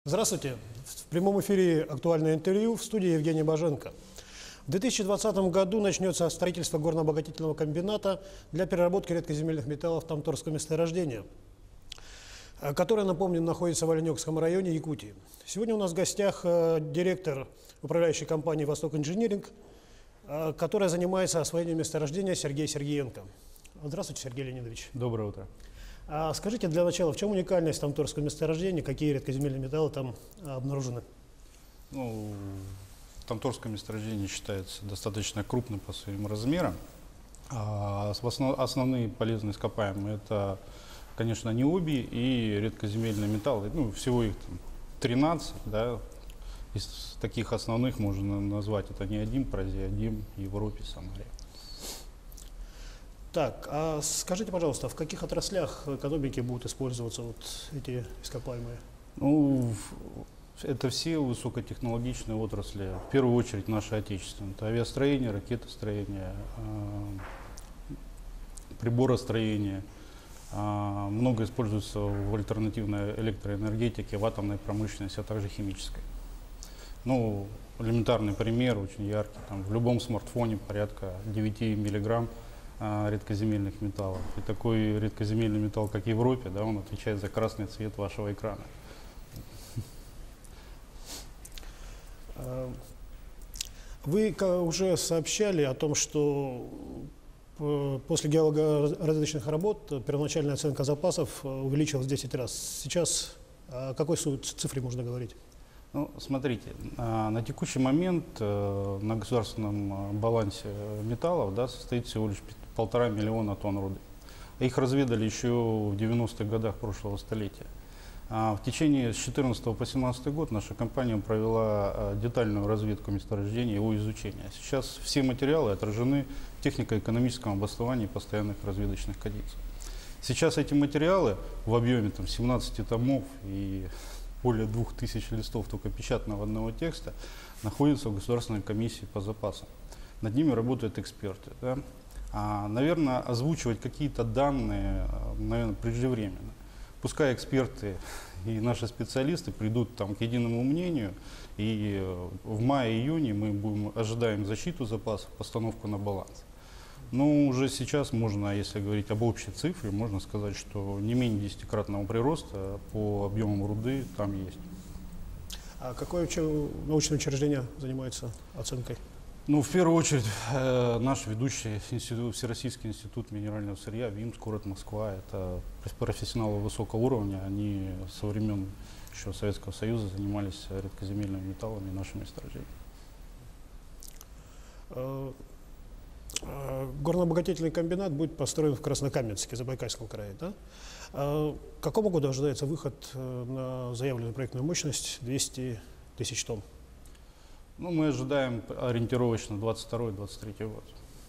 Здравствуйте. В прямом эфире «Актуальное интервью» в студии Евгений Боженко. В 2020 году начнется строительство горно-обогатительного комбината для переработки редкоземельных металлов Тамторского месторождения, которое, напомню, находится в Оленегском районе Якутии. Сегодня у нас в гостях директор управляющей компании «Восток Инжиниринг», которая занимается освоением месторождения, Сергей Сергеенко. Здравствуйте, Сергей Леонидович. Доброе утро. Скажите для начала, в чем уникальность Тамторского месторождения, какие редкоземельные металлы там обнаружены? Тамторское месторождение считается достаточно крупным по своим размерам. Основные полезные ископаемые — это, конечно, необий и редкоземельные металлы. Всего их 13, да. Из таких основных можно назвать это неодим, празеодим, европий, самария. Так, а скажите, пожалуйста, в каких отраслях экономики будут использоваться вот эти ископаемые? Это все высокотехнологичные отрасли, в первую очередь наши отечественные. Это авиастроение, ракетостроение, приборостроение. Много используется в альтернативной электроэнергетике, в атомной промышленности, а также химической. Элементарный пример, очень яркий. В любом смартфоне порядка 9 миллиграмм редкоземельных металлов. И такой редкоземельный металл, как в Европе, да, он отвечает за красный цвет вашего экрана. Вы уже сообщали о том, что после геологоразведочных работ первоначальная оценка запасов увеличилась в 10 раз. Сейчас о какой цифре можно говорить? Смотрите, на текущий момент на государственном балансе металлов, да, состоит всего лишь 1,5 миллиона тонн руды. Их разведали еще в 90-х годах прошлого столетия. В течение с 2014 по 2017 год наша компания провела детальную разведку месторождения и его изучения. Сейчас все материалы отражены в технико-экономическом обосновании постоянных разведочных кадиций. Сейчас эти материалы в объеме 17 томов и более 2000 листов только печатного одного текста находятся в Государственной комиссии по запасам. Над ними работают эксперты. Да? Наверное, озвучивать какие-то данные, преждевременно. Пускай эксперты и наши специалисты придут к единому мнению, и в мае-июне мы ожидаем защиту запасов, постановку на баланс. Но уже сейчас можно, если говорить об общей цифре, можно сказать, что не менее 10-кратного прироста по объемам руды там есть. А какое научное учреждение занимается оценкой? В первую очередь, наш ведущий институт, Всероссийский институт минерального сырья, ВИМС, город Москва. Это профессионалы высокого уровня. Они со времен еще Советского Союза занимались редкоземельными металлами и нашими месторождениями. Горно-обогатительный комбинат будет построен в Краснокаменске, Забайкальском крае. Да? К какому году ожидается выход на заявленную проектную мощность 200 тысяч тонн? Мы ожидаем ориентировочно 22-23 год.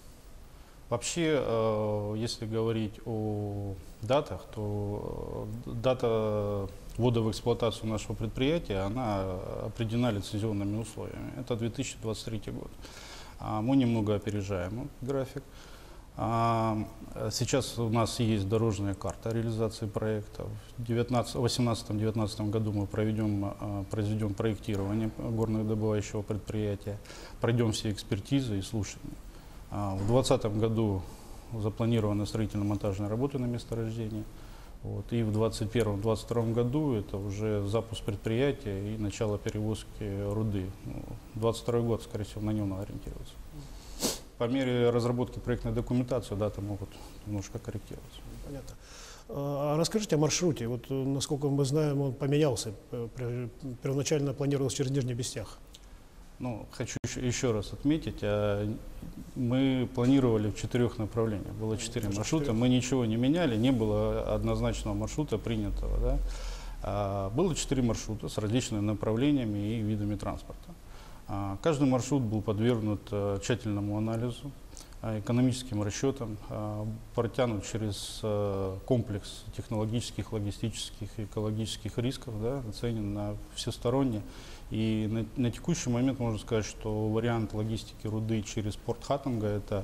Вообще, если говорить о датах, то дата ввода в эксплуатацию нашего предприятия, она определена лицензионными условиями. Это 2023 год. Мы немного опережаем график. Сейчас у нас есть дорожная карта реализации проекта. В 2018-2019 году мы произведем проектирование горнодобывающего предприятия, пройдем все экспертизы и слушания. В 2020 году запланированы строительно-монтажные работы на месторождении. И в 2021-2022 году это уже запуск предприятия и начало перевозки руды. 2022 год, скорее всего, на нем надо ориентироваться. По мере разработки проектной документации даты могут немножко корректироваться. Понятно. Расскажите о маршруте. Насколько мы знаем, он поменялся. Первоначально планировалось через Нижний Бестях. Хочу еще раз отметить, мы планировали в 4 направлениях. Было 4 маршрута, мы ничего не меняли, не было однозначного маршрута принятого. Да? Было 4 маршрута с различными направлениями и видами транспорта. Каждый маршрут был подвергнут тщательному анализу, экономическим расчетам, протянут через комплекс технологических, логистических и экологических рисков, да, оценен на всесторонне. И на текущий момент можно сказать, что вариант логистики руды через порт Хатанга — это,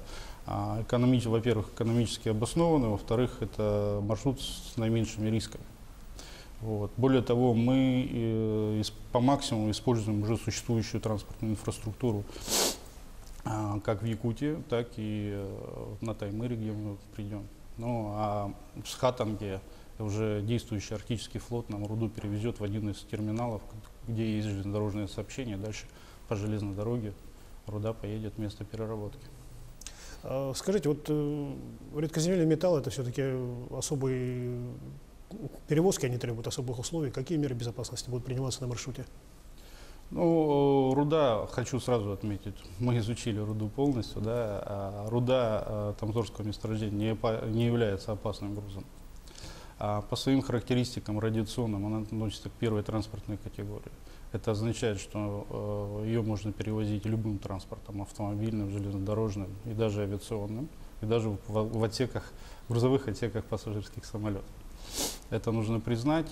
во-первых, экономически обоснованный, во-вторых, это маршрут с наименьшими рисками. Вот. Более того, мы по максимуму используем уже существующую транспортную инфраструктуру как в Якутии, так и на Таймыре, где мы придем. Ну а с Хатанги уже действующий арктический флот нам руду перевезет в один из терминалов, где есть железнодорожное сообщение. Дальше по железной дороге руда поедет в место переработки. Скажите, вот редкоземельный металл — это все-таки особые перевозки, они требуют особых условий. Какие меры безопасности будут приниматься на маршруте? Ну, руда, хочу сразу отметить, мы изучили руду полностью, да, а руда Тамторского месторождения не является опасным грузом. По своим характеристикам радиационным она относится к первой транспортной категории. Это означает, что ее можно перевозить любым транспортом, автомобильным, железнодорожным и даже авиационным, и даже в отсеках, грузовых отсеках пассажирских самолетов. Это нужно признать.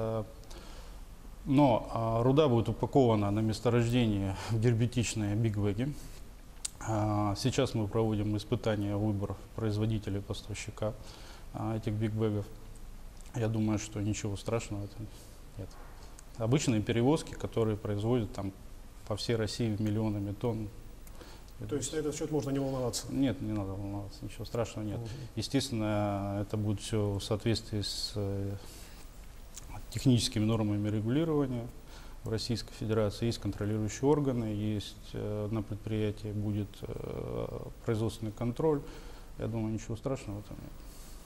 Но руда будет упакована на месторождении в герметичные бигбэги. Сейчас мы проводим испытания, выбор производителя и поставщика этих бигбэгов. Я думаю, что ничего страшного это нет. Обычные перевозки, которые производят там по всей России миллионами тонн. То есть на этот счет можно не волноваться? Нет, не надо волноваться, ничего страшного нет. Естественно, это будет все в соответствии с техническими нормами регулирования. В Российской Федерации есть контролирующие органы, есть на предприятии будет производственный контроль. Я думаю, ничего страшного там нет.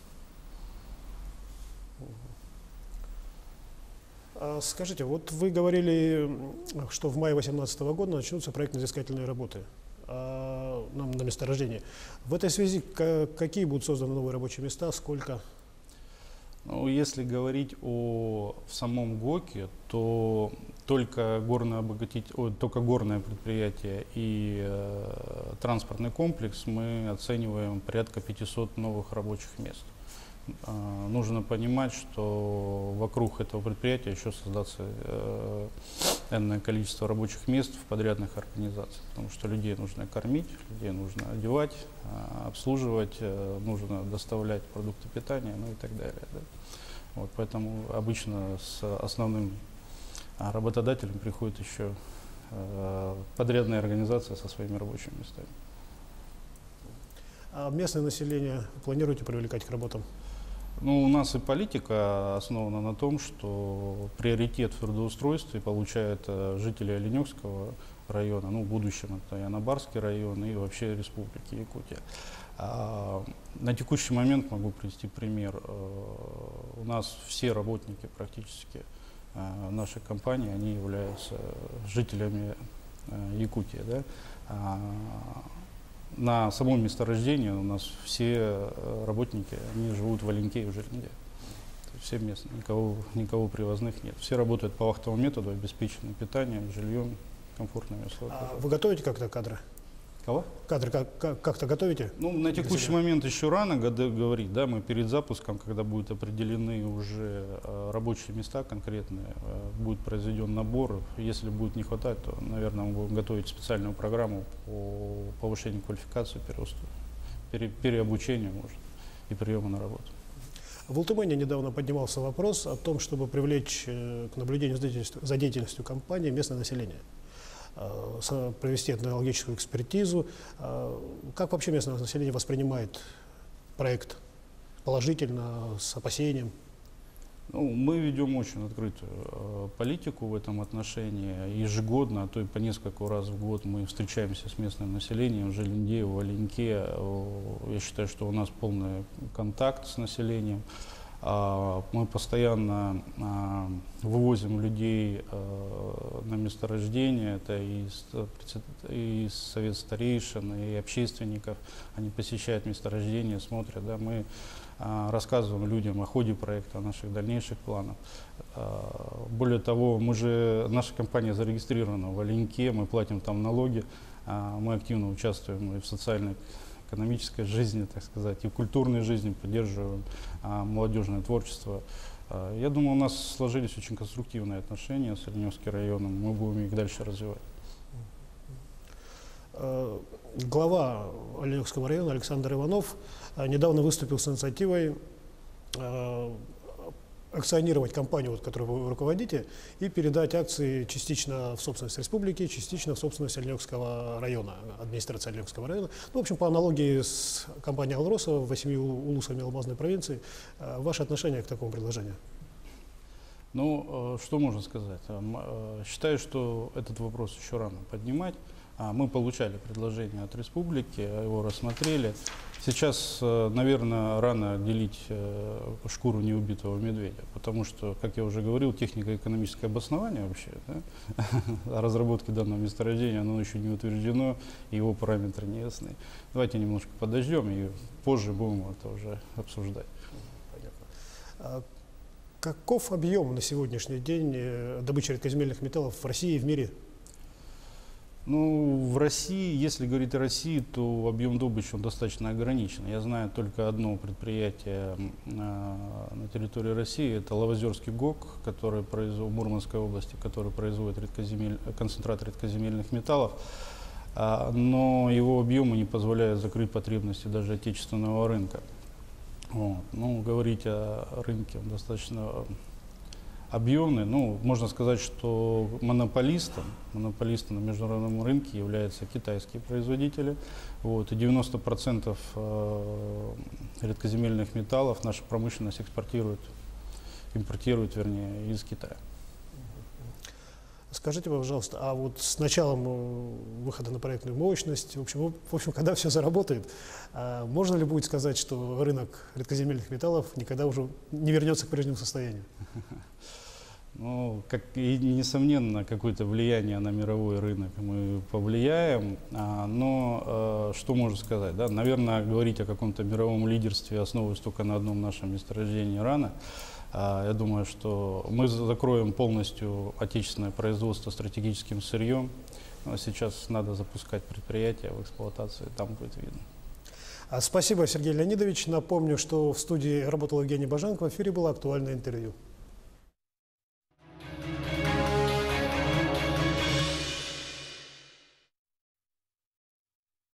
Скажите, вот вы говорили, что в мае 2018 года начнутся проектно-изыскательные работы на месторождении. В этой связи какие будут созданы новые рабочие места, сколько? Ну, если говорить о самом ГОКе, то только горное предприятие и транспортный комплекс мы оцениваем порядка 500 новых рабочих мест. Нужно понимать, что вокруг этого предприятия еще создаться энное количество рабочих мест в подрядных организациях, потому что людей нужно кормить, людей нужно одевать, обслуживать, нужно доставлять продукты питания, ну и так далее. Да. Вот, поэтому обычно с основным работодателем приходит еще подрядная организация со своими рабочими местами. А местное население планируете привлекать к работам? Ну, у нас и политика основана на том, что приоритет в трудоустройстве получают жители Оленегского района, ну, в будущем это и Анабарский район, и вообще Республики Якутия. На текущий момент могу привести пример. У нас все работники практически нашей компании, они являются жителями Якутии. Да? На самом месторождении у нас все работники, они живут в Оленьке и в Желенде. Все местные, никого привозных нет. Все работают по вахтовому методу, обеспечены питанием, жильем, комфортными условиями. А вы готовите как-то кадры? Кого? Кадры как-то готовите? Ну, на текущий момент еще рано говорить, да, мы перед запуском, когда будут определены уже рабочие места конкретные, будет произведен набор. Если будет не хватать, то, наверное, мы будем готовить специальную программу по повышению квалификации, переобучению, может, и приему на работу. В Ултымане недавно поднимался вопрос о том, чтобы привлечь к наблюдению за деятельностью компании местное население, провести этнологическую экспертизу. Как вообще местное население воспринимает проект? Положительно, с опасением? Ну, мы ведем очень открытую политику в этом отношении. Ежегодно, а то и по несколько раз в год мы встречаемся с местным населением в Желенде, в Оленьке. Я считаю, что у нас полный контакт с населением. Мы постоянно вывозим людей на месторождение, это и совет старейшин, и общественников. Они посещают месторождение, смотрят. Да, мы рассказываем людям о ходе проекта, о наших дальнейших планах. Более того, наша компания зарегистрирована в Оленьке, мы платим там налоги, мы активно участвуем и в социально-экономической жизни, так сказать, и в культурной жизни, поддерживаем молодежное творчество. Я думаю, у нас сложились очень конструктивные отношения с Оленегским районом, мы будем их дальше развивать. Глава Оленегского района Александр Иванов недавно выступил с инициативой акционировать компанию, вот, которую вы руководите, и передать акции частично в собственность республики, частично в собственность Альнёкского района, администрации Альнёкского района. Ну, в общем, по аналогии с компанией «Алроса» 8 улусами Алмазной провинции. Ваше отношение к такому предложению? Ну, что можно сказать? Считаю, что этот вопрос еще рано поднимать. Мы получали предложение от республики, его рассмотрели. Сейчас, наверное, рано делить шкуру неубитого медведя, потому что, как я уже говорил, технико-экономическое обоснование вообще, да, о разработке данного месторождения, оно еще не утверждено, и его параметры не ясны. Давайте немножко подождем и позже будем это уже обсуждать. Понятно. Каков объем на сегодняшний день добычи редкоземельных металлов в России и в мире? Ну, в России, если говорить о России, то объем добычи он достаточно ограничен. Я знаю только одно предприятие на территории России, это Лавозерский ГОК, который в Мурманской области, который производит концентрат редкоземельных металлов, но его объемы не позволяют закрыть потребности даже отечественного рынка. Вот. Ну, говорить о рынке он достаточно объемный. Ну, можно сказать, что монополистом на международном рынке являются китайские производители. Вот, и 90% редкоземельных металлов наша промышленность импортирует, вернее, из Китая. Скажите, пожалуйста, а вот с началом выхода на проектную мощность, в общем, когда все заработает, можно ли будет сказать, что рынок редкоземельных металлов никогда уже не вернется к прежнему состоянию? Ну, несомненно, какое-то влияние на мировой рынок мы повлияем, но что можно сказать? Да? Наверное, говорить о каком-то мировом лидерстве, основываясь только на одном нашем месторождении, рано. Я думаю, что мы закроем полностью отечественное производство стратегическим сырьем. Сейчас надо запускать предприятия в эксплуатацию, там будет видно. Спасибо, Сергей Леонидович. Напомню, что в студии работал Евгений Баженко, в эфире было актуальное интервью.